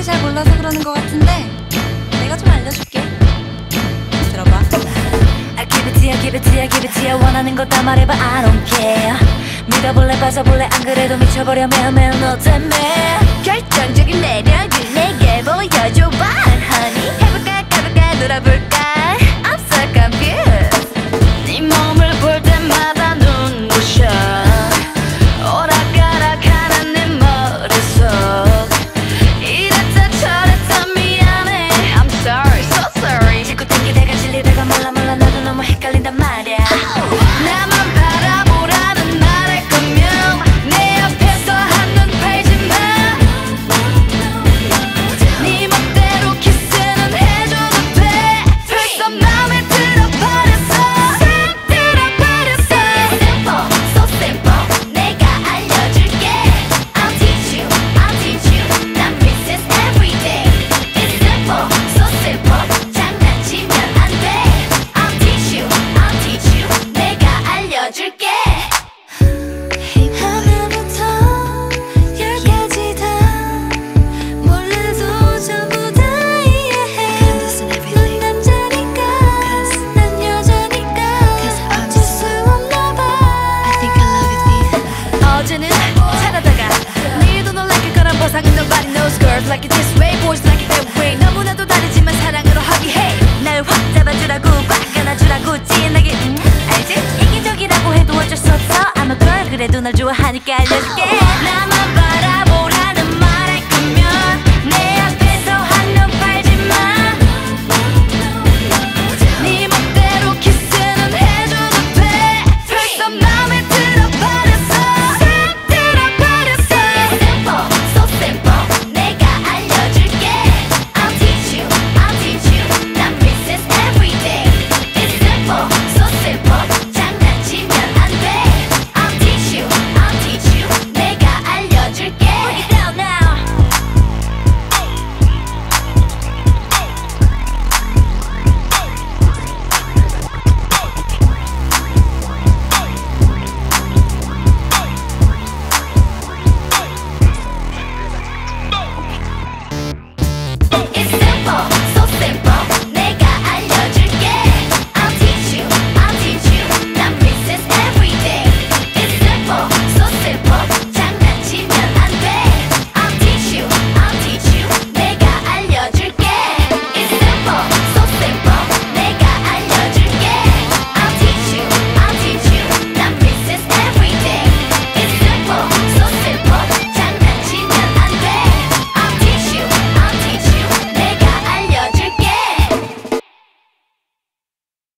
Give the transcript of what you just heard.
아직도 잘 몰라서 그러는 것 같은데 내가 좀 알려줄게. 들어봐. I give it to you, give it to you, give it to you. 원하는 거 다 말해봐, I don't care. 믿어볼래, 빠져볼래, 안 그래도 미쳐버려 매일매일 너 때문에. 결정적인 매력을 내게 보여줘봐, honey. 해볼까, 가볼까, 놀아볼까. I'm so confused. 네 몸을 볼 때마다 눈부셔. 오락가락하는 내 머릿속. 이랬다 저랬다 미안해. I'm sorry, so sorry. 자꾸 땡기다가 질리다가 몰라 나도 너무 헷갈린단 말이야. 나만 바라보라는 말할 거면 내 앞에서 한눈 팔지마. 네 멋대로 키스는 해줘도 돼. 벌써 맘에 들어버렸어. 싹 들어버렸어. Simple, so simple. 내가 알려줄게. I'll teach you, I'll teach you. 난 princess every day. It's simple, so simple. 장난치면 안 돼. I'll teach you, I'll teach you. 내가 알려줄게. 하나부터 열까지 다 몰라도 전부 다 이해해. 넌 남자니까 난 여자니까 어쩔 수 없나 봐. 어제는 잘하다가 내일도 놀랄 거란 보상은 nobody knows. Girls like it this way, boys like it that way. 너무나도 다르지만 사랑으로 합의해. 날 확 잡아주라고 꽉 안아주라고 진하게 알지? 이기적이라고 해도 어쩔 수 없어. I'm a girl 그래도 날 좋아하니까 알려줄게.